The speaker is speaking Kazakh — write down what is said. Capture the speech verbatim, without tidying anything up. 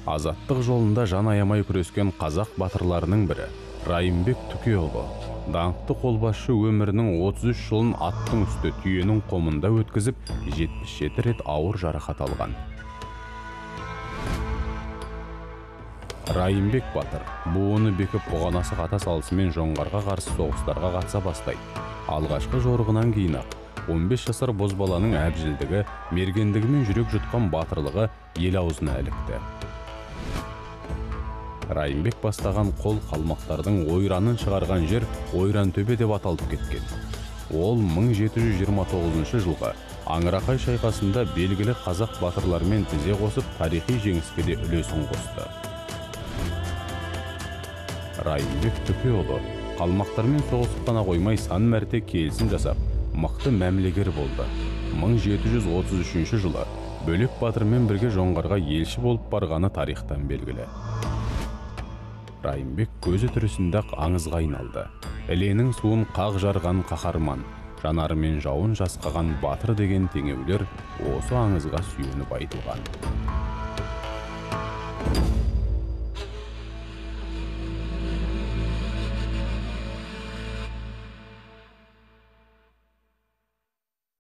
Азаттық жолында жан аямай күрескен қазақ батырларының бірі Райымбек Түкеұлы. Даңқты қолбасшы өмірінің отыз үш жылын аттың үсті түйенің қомында өткізіп, жетпіс жеті рет ауыр жарақат алған. Райымбек батыр буыны бекіп бұғанасы қата салысымен жоңғарға қарсы соғыстарға қатыса бастайды. Алғашқы жорығынан кейін-ақ он бес жасар бозбаланың әбжілдігі, мергендігімен жүрек жұтқан батырлығы ел аузына ілікті. Райымбек бастаған қол қалмақтардың ойранын шығарған жер Ойрантөбе деп аталып кеткен. Ол мың жеті жүз жиырма тоғызыншы жылғы Аңырақай шайқасында белгілі қазақ батырларымен тізе қосып, тарихи жеңіске де үлесін қосты. Райымбек Түкеұлы қалмақтармен соғысып қана қоймай сан мәрте келісім жасап, мықты мәмілегер болды. мың жеті жүз отыз үшінші жылы Бөлек батырмен бірге жоңғарға елші болып барғаны тарихтан белгілі. Райымбек көзі түрісінде-ақ аңызға айналды. Іленің суын қақ жарған қаһарман, жанарымен жауын жасқаған батыр деген теңеулер осы аңызға сүйеніп айтылған.